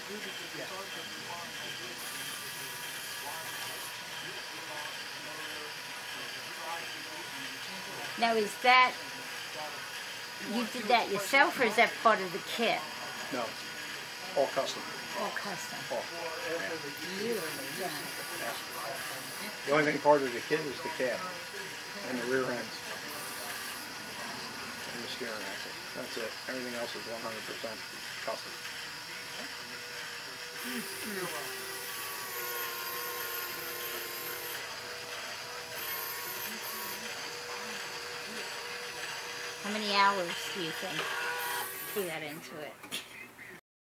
Now is that, you did that yourself or is that part of the kit? No, all custom. All custom. All. Beautifully done. Yeah. The only thing part of the kit is the cab and the rear ends and the steering axle. That's it. Everything else is 100% custom. How many hours do you think you got into it?